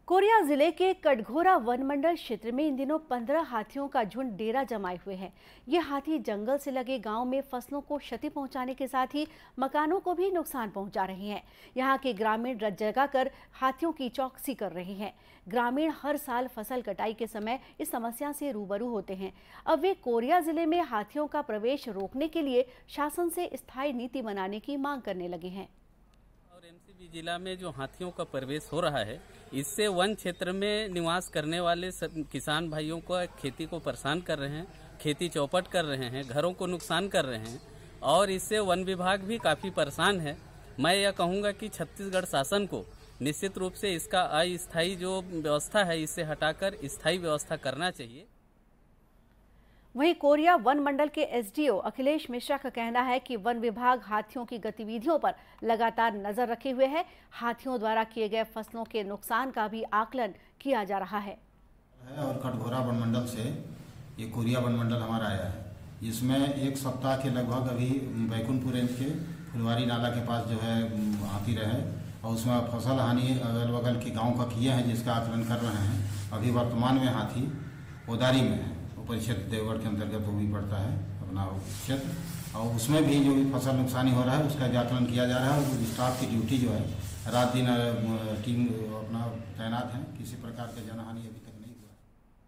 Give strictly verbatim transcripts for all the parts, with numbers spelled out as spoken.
Korea जिले के Katghora one मंडल क्षेत्र में इन दिनों पंद्रह हाथियों का झुंड डेरा जमाए हुए है। ये हाथी जंगल से लगे गांव में फसलों को क्षति पहुंचाने के साथ ही मकानों को भी नुकसान पहुंचा रहे हैं। यहां के ग्रामीण रत जगाकर हाथियों की चौकसी कर रहे हैं। ग्रामीण हर साल फसल कटाई के समय इस समस्या से रूबरू होते हैं। अब वे कोरिया जिले में हाथियों का प्रवेश रोकने के लिए शासन से स्थायी नीति बनाने की मांग करने लगे हैं। और एमसीबी जिला में जो हाथियों का प्रवेश हो रहा है, इससे वन क्षेत्र में निवास करने वाले सब किसान भाइयों को खेती को परेशान कर रहे हैं, खेती चौपट कर रहे हैं, घरों को नुकसान कर रहे हैं और इससे वन विभाग भी काफ़ी परेशान है। मैं यह कहूँगा कि छत्तीसगढ़ शासन को निश्चित रूप से इसका अस्थायी जो व्यवस्था है इससे हटाकर स्थायी व्यवस्था करना चाहिए। वहीं कोरिया वन मंडल के एसडीओ अखिलेश मिश्रा का कहना है कि वन विभाग हाथियों की गतिविधियों पर लगातार नजर रखे हुए है। हाथियों द्वारा किए गए फसलों के नुकसान का भी आकलन किया जा रहा है। और कटघोरा वन मंडल से ये कोरिया वन मंडल हमारा आया है। इसमें एक सप्ताह के लगभग अभी बैकुंठपुर रेंज के फुलवारी नाला के पास जो है हाथी रहे और उसमें फसल हानि अगल बगल के गाँव का किए हैं, जिसका आकलन कर रहे हैं। अभी वर्तमान में हाथी ओदारी में है, परिषद देवगढ़ के अंतर्गत वो भी पड़ता है अपना क्षेत्र, और उसमें भी जो भी फसल नुकसानी हो रहा है उसका आकलन किया जा रहा है। और स्टाफ की ड्यूटी जो है रात दिन टीम अपना तैनात है। किसी प्रकार की जनहानि अभी तक नहीं हुआ।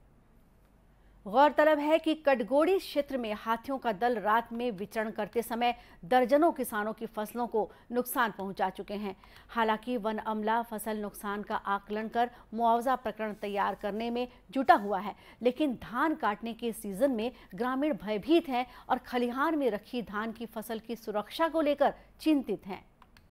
गौरतलब है कि कटघोरी क्षेत्र में हाथियों का दल रात में विचरण करते समय दर्जनों किसानों की फसलों को नुकसान पहुंचा चुके हैं। हालांकि वन अमला फसल नुकसान का आकलन कर मुआवजा प्रकरण तैयार करने में जुटा हुआ है, लेकिन धान काटने के सीजन में ग्रामीण भयभीत हैं और खलिहान में रखी धान की फसल की सुरक्षा को लेकर चिंतित हैं।